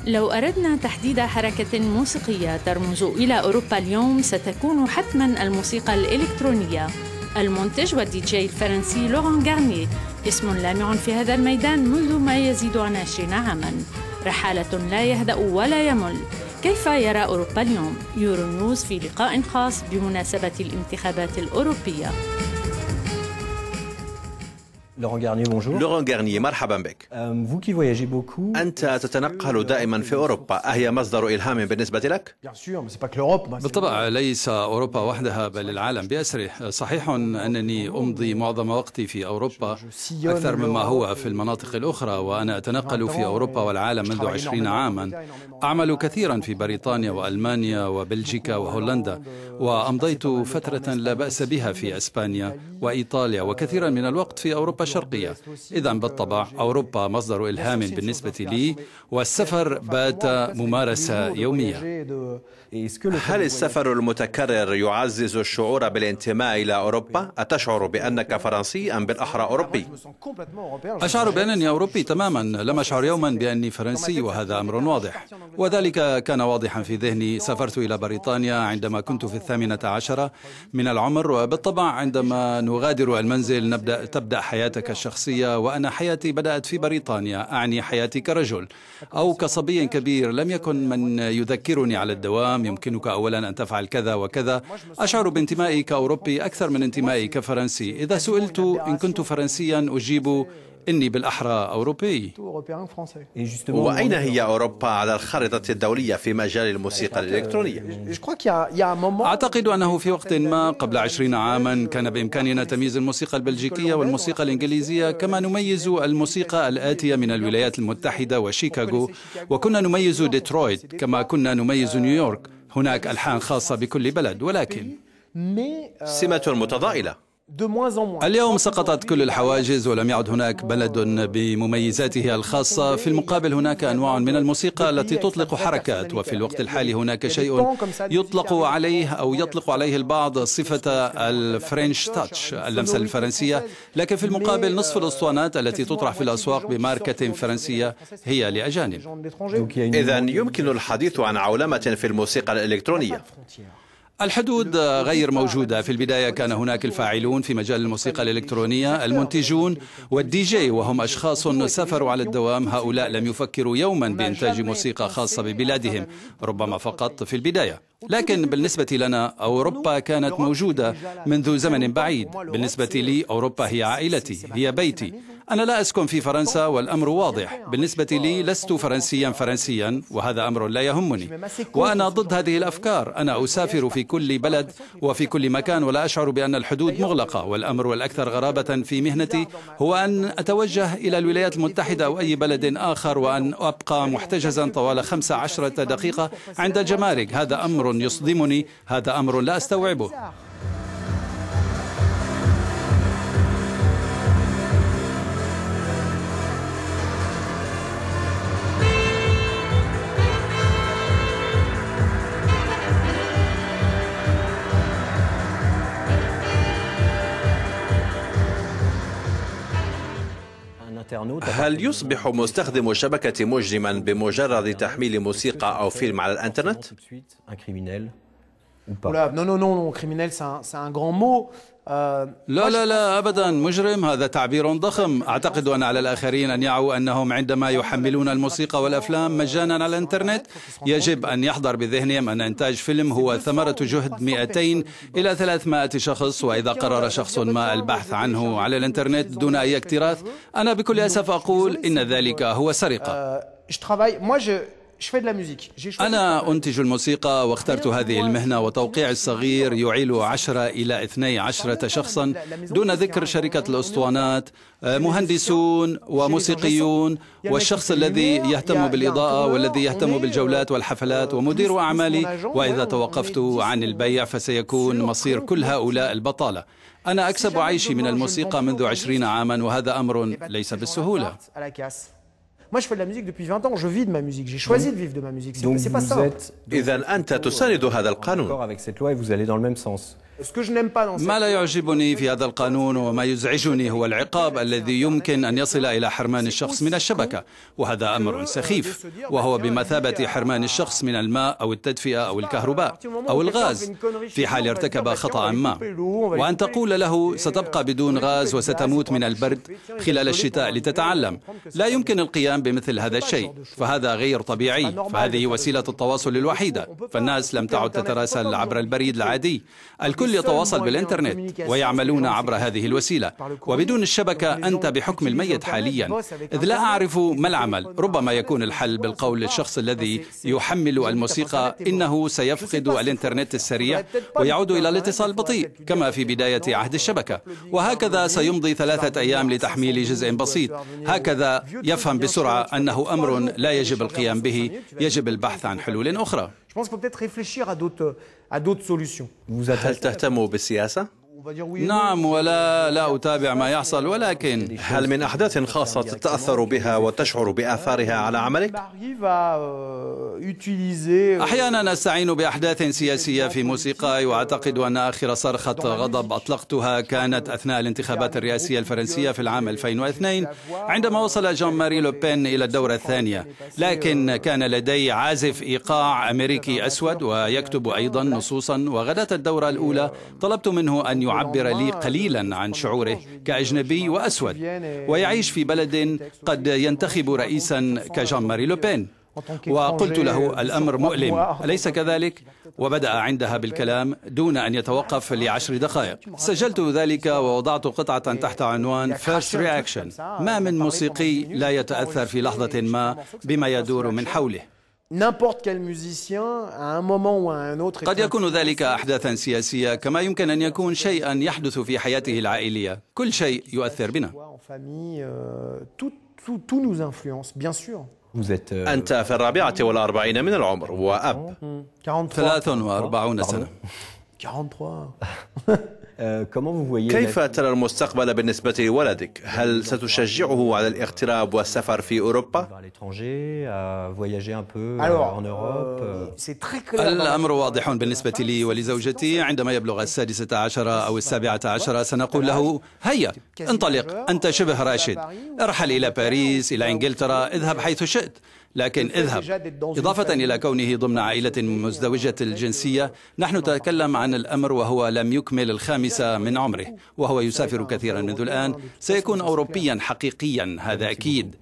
لو أردنا تحديد حركة موسيقية ترمز إلى أوروبا اليوم ستكون حتماً الموسيقى الإلكترونية. المنتج والدي جي الفرنسي لوران غارنيه اسم لامع في هذا الميدان منذ ما يزيد عن 20 عاماً، رحالة لا يهدأ ولا يمل. كيف يرى أوروبا اليوم؟ يورو نيوز في لقاء خاص بمناسبة الانتخابات الأوروبية. لوران غارنيه، مرحبا بك. أنت تتنقل دائما في أوروبا، أهي مصدر إلهام بالنسبة لك؟ بالطبع ليس أوروبا وحدها بل العالم بأسره. صحيح أنني أمضي معظم وقتي في أوروبا أكثر مما هو في المناطق الأخرى، وأنا أتنقل في أوروبا والعالم منذ 20 عاما. أعمل كثيرا في بريطانيا وألمانيا وبلجيكا وهولندا، وأمضيت فترة لا بأس بها في أسبانيا وإيطاليا، وكثيرا من الوقت في أوروبا الشرقية. إذن بالطبع أوروبا مصدر إلهام بالنسبة لي، والسفر بات ممارسة يومية. هل السفر المتكرر يعزز الشعور بالانتماء إلى أوروبا؟ أتشعر بأنك فرنسي أم بالأحرى أوروبي؟ أشعر بأنني أوروبي تماما، لم أشعر يوما بأني فرنسي، وهذا أمر واضح، وذلك كان واضحا في ذهني. سافرت إلى بريطانيا عندما كنت في 18 من العمر، وبالطبع عندما نغادر المنزل تبدأ حياتك الشخصية، وأنا حياتي بدأت في بريطانيا، أعني حياتي كرجل أو كصبي كبير. لم يكن من يذكرني على الدوام يمكنك أولا أن تفعل كذا وكذا. أشعر بانتمائي كأوروبي أكثر من انتمائي كفرنسي. إذا سئلت إن كنت فرنسيا أجيب إني بالأحرى أوروبي. وأين هي أوروبا على الخارطة الدولية في مجال الموسيقى الإلكترونية؟ أعتقد أنه في وقت ما قبل 20 عاما كان بإمكاننا تمييز الموسيقى البلجيكية والموسيقى الإنجليزية، كما نميز الموسيقى الآتية من الولايات المتحدة وشيكاغو، وكنا نميز ديترويت كما كنا نميز نيويورك. هناك ألحان خاصة بكل بلد، ولكن سمة متضائلة. اليوم سقطت كل الحواجز ولم يعد هناك بلد بمميزاته الخاصة. في المقابل هناك أنواع من الموسيقى التي تطلق حركات، وفي الوقت الحالي هناك شيء يطلق عليه البعض صفة الفرنش تاتش، اللمسة الفرنسية، لكن في المقابل نصف الأسطوانات التي تطرح في الأسواق بماركة فرنسية هي لأجانب. إذن يمكن الحديث عن عولمة في الموسيقى الإلكترونية. الحدود غير موجودة. في البداية كان هناك الفاعلون في مجال الموسيقى الإلكترونية، المنتجون والدي جي، وهم أشخاص سافروا على الدوام. هؤلاء لم يفكروا يوما بإنتاج موسيقى خاصة ببلادهم، ربما فقط في البداية. لكن بالنسبة لنا أوروبا كانت موجودة منذ زمن بعيد. بالنسبة لي أوروبا هي عائلتي، هي بيتي. أنا لا أسكن في فرنسا والأمر واضح. بالنسبة لي لست فرنسيا، وهذا أمر لا يهمني، وأنا ضد هذه الأفكار. أنا أسافر في كل بلد وفي كل مكان، ولا أشعر بأن الحدود مغلقة. والأمر الأكثر غرابة في مهنتي هو أن أتوجه إلى الولايات المتحدة أو أي بلد آخر وأن أبقى محتجزا طوال 15 دقيقة عند الجمارك. هذا أمر يصدمني، هذا أمر لا أستوعبه. هل يصبح مستخدم الشبكة مجرما بمجرد تحميل موسيقى أو فيلم على الإنترنت؟ لا أبدا، مجرم هذا تعبير ضخم. أعتقد أن على الآخرين أن يعوا أنهم عندما يحملون الموسيقى والأفلام مجانا على الإنترنت يجب أن يحضر بذهنهم أن إنتاج فيلم هو ثمرة جهد 200 إلى 300 شخص، وإذا قرر شخص ما البحث عنه على الإنترنت دون أي اكتراث، أنا بكل أسف أقول إن ذلك هو سرقة. أنا أنتج الموسيقى واخترت هذه المهنة، وتوقيع الصغير يعيل 10 إلى 12 شخصا دون ذكر شركة الأسطوانات، مهندسون وموسيقيون، والشخص الذي يهتم بالإضاءة والذي يهتم بالجولات والحفلات، ومدير أعمالي. وإذا توقفت عن البيع فسيكون مصير كل هؤلاء البطالة. أنا أكسب عيشي من الموسيقى منذ 20 عاما، وهذا أمر ليس بالسهولة. إذا أنت تساند هذا القانون. ما لا يعجبني في هذا القانون وما يزعجني هو العقاب الذي يمكن أن يصل إلى حرمان الشخص من الشبكة، وهذا أمر سخيف، وهو بمثابة حرمان الشخص من الماء أو التدفئة أو الكهرباء أو الغاز في حال ارتكب خطأ ما، وأن تقول له ستبقى بدون غاز وستموت من البرد خلال الشتاء لتتعلم. لا يمكن القيام بمثل هذا الشيء، فهذا غير طبيعي، فهذه وسيلة التواصل الوحيدة، فالناس لم تعد تتراسل عبر البريد العادي، الكل يتواصل بالإنترنت ويعملون عبر هذه الوسيلة، وبدون الشبكة أنت بحكم الميت حاليا. إذ لا أعرف ما العمل. ربما يكون الحل بالقول للشخص الذي يحمل الموسيقى إنه سيفقد الإنترنت السريع ويعود إلى الاتصال البطيء كما في بداية عهد الشبكة، وهكذا سيمضي 3 أيام لتحميل جزء بسيط. هكذا يفهم بسرعة أنه أمر لا يجب القيام به، يجب البحث عن حلول أخرى. هل تهتم بالسياسة؟ نعم، لا أتابع ما يحصل، ولكن هل من أحداث خاصة تتأثر بها وتشعر بآثارها على عملك؟ أحيانا أستعين بأحداث سياسية في موسيقاي، وأعتقد أن آخر صرخة غضب أطلقتها كانت أثناء الانتخابات الرئاسية الفرنسية في العام 2002 عندما وصل جان ماري لوبين إلى الدورة الثانية، لكن كان لدي عازف إيقاع أمريكي أسود ويكتب أيضا نصوصا، وغداة الدورة الأولى طلبت منه أن يعبر لي قليلا عن شعوره كأجنبي وأسود ويعيش في بلد قد ينتخب رئيسا كجان ماري لوبين، وقلت له الأمر مؤلم أليس كذلك؟ وبدأ عندها بالكلام دون أن يتوقف ل10 دقائق. سجلت ذلك ووضعت قطعة تحت عنوان First Reaction. ما من موسيقي لا يتأثر في لحظة ما بما يدور من حوله. قد يكون ذلك أحداثا سياسية، كما يمكن أن يكون شيئا يحدث في حياته العائلية. كل شيء يؤثر بنا. أنت في 44 من العمر وأب. 43 سنة. كيف ترى المستقبل بالنسبة لولدك؟ هل ستشجعه على الاغتراب والسفر في أوروبا؟ الأمر واضح بالنسبة لي ولزوجتي. عندما يبلغ 16 أو 17 سنقول له هيا انطلق، أنت شبه راشد، ارحل إلى باريس، إلى إنجلترا، اذهب حيث شئت، لكن اذهب. إضافة إلى كونه ضمن عائلة مزدوجة الجنسية، نحن نتكلم عن الأمر وهو لم يكمل 5 من عمره، وهو يسافر كثيرا منذ الآن. سيكون أوروبيا حقيقيا، هذا أكيد.